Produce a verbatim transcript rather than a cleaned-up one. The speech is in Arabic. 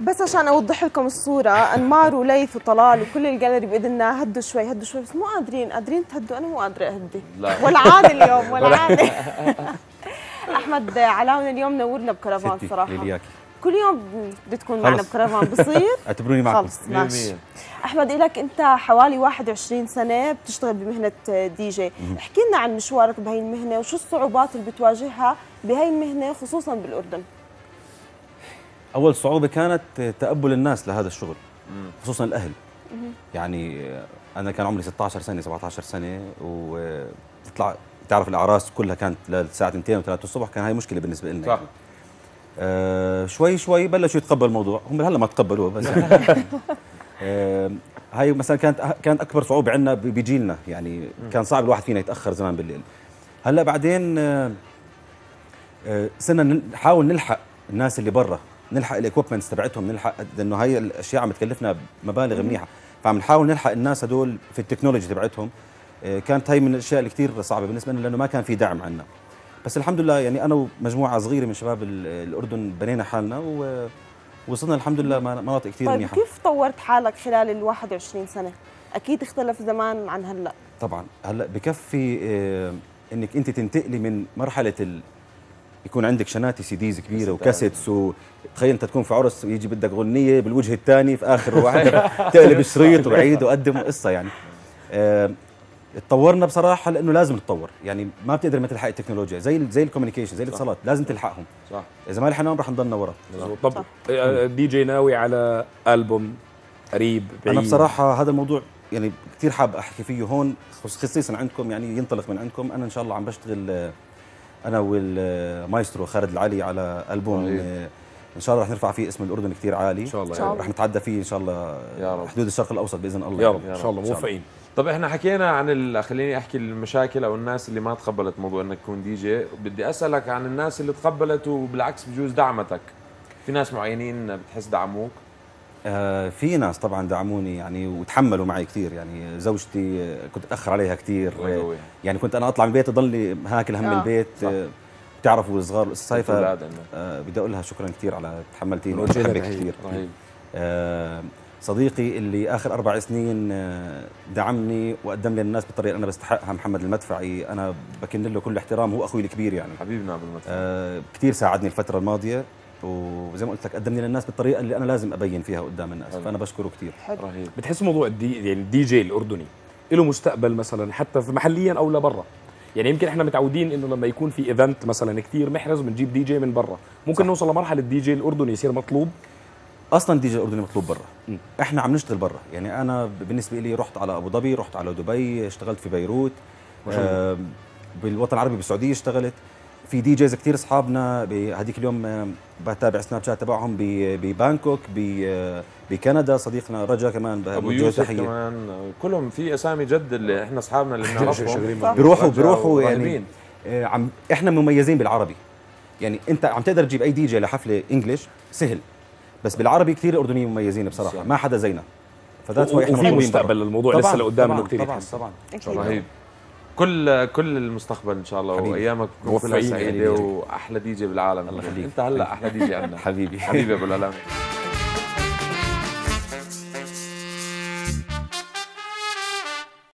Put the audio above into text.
بس عشان اوضح لكم الصوره، انمار وليث وطلال وكل الجاليري باذننا هدوا شوي هدوا شوي، بس مو قادرين قادرين تهدوا، انا مو قادره اهدي ولا عادي اليوم ولا عادي. احمد علاونا اليوم نورنا بكرفان صراحه. كل يوم بدي تكون معنا بكرفان بصير؟ اعتبروني معكم. خلص ماشي. احمد إلك انت حوالي واحد وعشرين سنه بتشتغل بمهنه دي جي، احكي لنا عن مشوارك بهي المهنه وشو الصعوبات اللي بتواجهها بهي المهنه خصوصا بالاردن. اول صعوبه كانت تقبل الناس لهذا الشغل، خصوصا الاهل. يعني انا كان عمري ستة عشر سنه سبعة عشر سنه، وتطلع تعرف الاعراس كلها كانت للساعه اثنتين وثلاثة الصبح، كان هاي مشكله بالنسبه لنا. صح. آه شوي شوي بلشوا يتقبلوا الموضوع، هم هلا ما تقبلوه بس يعني آه هاي مثلا كانت كانت اكبر صعوبه عندنا بجيلنا، يعني كان صعب الواحد فينا يتاخر زمان بالليل. هلا بعدين آه آه صرنا نحاول نلحق الناس اللي برا، نلحق الاكويبمنتس تبعتهم، نلحق لانه هاي الاشياء عم تكلفنا مبالغ منيحه، فعم نحاول نلحق الناس هدول في التكنولوجي تبعتهم. آه كانت هاي من الاشياء اللي كثير صعبه بالنسبه لنا لانه ما كان في دعم عندنا. بس الحمد لله يعني انا ومجموعه صغيره من شباب الاردن بنينا حالنا ووصلنا الحمد لله مناطق كثير طيب منيحه. كيف طورت حالك خلال ال واحد وعشرين سنه؟ اكيد اختلف زمان عن هلا. طبعا هلا بكفي آه انك انت تنتقلي من مرحله ال... يكون عندك شناتي سي ديز كبيره وكاسيتس، وتخيل انت تكون في عرس ويجي بدك غنيه بالوجه الثاني في اخر واحده تقلب الشريط وعيد وقدم قصه يعني. آه تطورنا بصراحه لانه لازم نتطور، يعني ما بتقدر ما تلحق التكنولوجيا زي زي الكوميونيكيشن زي الاتصالات، لازم تلحقهم. صح. اذا ما لحقناهم رح نضلنا ورا. طب دي جي ناوي على البوم قريب بعيد؟ انا بصراحه هذا الموضوع يعني كثير حاب احكي فيه هون خصيصا عندكم، يعني ينطلق من عندكم. انا ان شاء الله عم بشتغل انا والمايسترو خالد العلي على البوم ان شاء الله رح نرفع فيه اسم الاردن كثير عالي ان شاء الله، رح نتعدى فيه ان شاء الله يا رب حدود الشرق الاوسط باذن الله يا رب ان شاء الله موفقين. طب احنا حكينا عن خليني احكي المشاكل او الناس اللي ما تقبلت موضوع انك تكون دي جي، بدي اسالك عن الناس اللي تقبلت وبالعكس بجوز دعمتك. في ناس معينين بتحس دعموك؟ آه في ناس طبعا دعموني يعني وتحملوا معي كثير، يعني زوجتي كنت اتاخر عليها كثير، يعني كنت انا اطلع من البيت اضلني هاكل هم آه. البيت. آه بتعرفوا الصغار الصيفه آه بدي اقول لها شكرا كثير على تحملتيني وبحبك كثير. آه صديقي اللي اخر اربع سنين دعمني وقدم لي الناس بالطريقه اللي انا بستحقها، محمد المدفعي، انا بكن له كل احترام، هو اخوي الكبير يعني حبيبنا ابو المدفعي. آه كثير ساعدني الفتره الماضيه، وزي ما قلت لك قدمني للناس بالطريقه اللي انا لازم ابين فيها قدام الناس. حلو. فانا بشكره كثير. رهيب. بتحس موضوع الدي يعني الدي جي الاردني له مستقبل مثلا حتى في محليا او لبرا؟ يعني يمكن احنا متعودين انه لما يكون في ايفنت مثلا كثير محرز بنجيب دي جي من برا، ممكن صح. نوصل لمرحله الدي جي الاردني يصير مطلوب. اصلا دي جي الاردني مطلوب برا، احنا عم نشتغل برا. يعني انا بالنسبه لي رحت على ابو ظبي، رحت على دبي، اشتغلت في بيروت، آه بالوطن العربي بالسعوديه اشتغلت. في دي جيز كثير اصحابنا هذيك اليوم آه بتابع سناب شات تبعهم ببانكوك، بكندا صديقنا رجا كمان ابو يوسف كمان، كلهم في اسامي جد اللي احنا اصحابنا اللي بنعرفهم بيروحوا بيروحوا يعني آه عم احنا مميزين بالعربي. يعني انت عم تقدر تجيب اي دي جي لحفله انجلش سهل، بس بالعربي كثير الاردنيين مميزين بصراحه، ما حدا زينا. فذات واي احنا في مستقبل للموضوع لسه لقدام انه كثير طبعا طبعا رهيب. كل كل المستقبل ان شاء الله وايامك كلها سعيده واحلى دي جي بالعالم. الله يخليك. انت هلا احلى دي جي عندنا. حبيبي حبيبي ابو العلام.